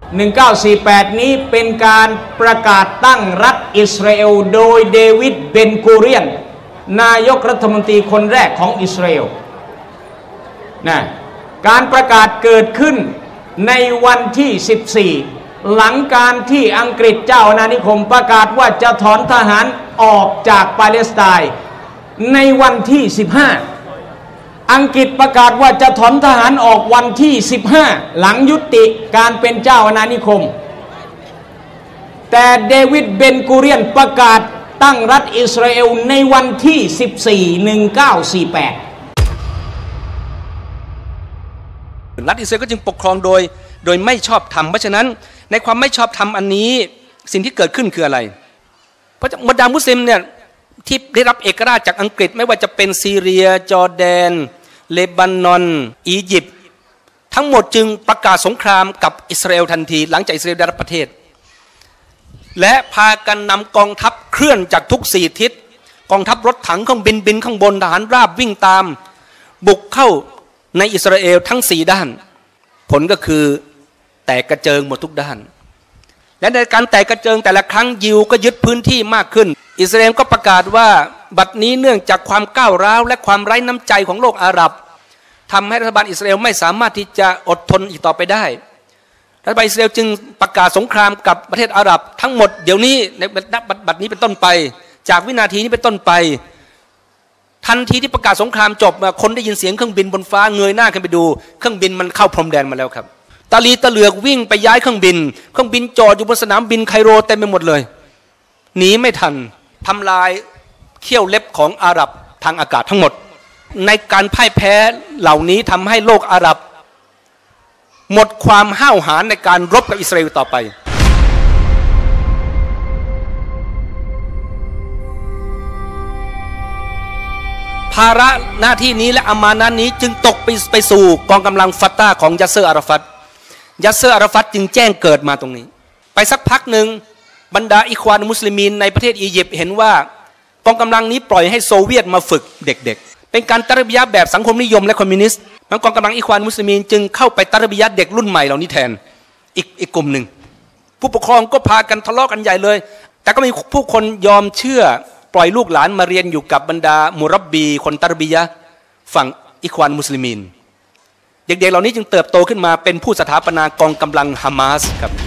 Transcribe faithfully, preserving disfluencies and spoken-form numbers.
หนึ่งเก้าสี่แปดนี้เป็นการประกาศตั้งรัฐอิสราเอลโดยเดวิดเบนกูเรียนนายกรัฐมนตรีคนแรกของอิสราเอลนะการประกาศเกิดขึ้นในวันที่สิบสี่หลังการที่อังกฤษเจ้าอาณานิคมประกาศว่าจะถอนทหารออกจากปาเลสไตน์ในวันที่สิบห้าอังกฤษประกาศว่าจะถอนทหารออกวันที่สิบห้าหลังยุติการเป็นเจ้าอาณานิคมแต่เดวิดเบนกูเรียนประกาศตั้งรัฐอิสราเอลในวันที่สิบสี่ หนึ่งเก้าสี่แปดรัฐอิสราเอลก็จึงปกครองโดยโดยไม่ชอบธรรมเพราะฉะนั้นในความไม่ชอบธรรมอันนี้สิ่งที่เกิดขึ้นคืออะไรเพราะบรรดามุสลิมเนี่ยที่ได้รับเอกราชจากอังกฤษไม่ว่าจะเป็นซีเรียจอร์แดนเลบานอนอียิปต์ทั้งหมดจึงประกาศสงครามกับอิสราเอลทันทีหลังจากอิสราเอลได้รับประเทศและพากันนำกองทัพเคลื่อนจากทุกสี่ทิศกองทัพรถถังเครื่องบินบินข้างบนทหารราบวิ่งตามบุกเข้าในอิสราเอลทั้งสี่ด้านผลก็คือแตกกระเจิงหมดทุกด้านและในการแตกกระเจิงแต่ละครั้งยิวก็ยึดพื้นที่มากขึ้นอิสราเอลก็ประกาศว่าบัดนี้เนื่องจากความก้าวร้าวและความไร้น้ำใจของโลกอาหรับทำให้รัฐบาลอิสราเอลไม่สามารถที่จะอดทนอีกต่อไปได้รัฐบาลอิสราเอลจึงประกาศสงครามกับประเทศอาหรับทั้งหมดเดี๋ยวนี้ในบัดนี้เป็นต้นไปจากวินาทีนี้เป็นต้นไปทันทีที่ประกาศสงครามจบคนได้ยินเสียงเครื่องบินบนฟ้าเงยหน้าขึ้นไปดูเครื่องบินมันเข้าพรมแดนมาแล้วครับตาลีตะเหลือกวิ่งไปย้ายเครื่องบินเครื่องบินจอดอยู่บนสนามบินไคโรเต็มไปหมดเลยหนีไม่ทันทำลายเขี้ยวเล็บของอาหรับทางอากาศทั้งหมดในการพ่ายแพ้เหล่านี้ทำให้โลกอาหรับหมดความห้าวหาญในการรบกับอิสราเอลต่อไปภาระหน้าที่นี้และอามานะนี้จึงตกไปไปสู่กองกำลังฟัตตาของยัสเซอร์อาราฟัตยัสเซอร์อาราฟัตจึงแจ้งเกิดมาตรงนี้ไปสักพักหนึ่งบรรดาอิควานมุสลิมีนในประเทศอียิปต์เห็นว่ากองกำลังนี้ปล่อยให้โซเวียตมาฝึกเด็กๆเป็นการตระเบียะแบบสังคมนิยมและคอมมิวนิสต์กองกำลังอิควานมุสลิมีนจึงเข้าไปตระเบียะเด็กรุ่นใหม่เหล่านี้แทนอีกอีกกลุ่มหนึ่งผู้ปกครองก็พากันทะเลาะกันใหญ่เลยแต่ก็มีผู้คนยอมเชื่อปล่อยลูกหลานมาเรียนอยู่กับบรรดามุรับบีคนตระเบียะฝั่งอิควานมุสลิมีนเด็กๆเหล่านี้จึงเติบโตขึ้นมาเป็นผู้สถาปนากองกำลังฮามาสครับ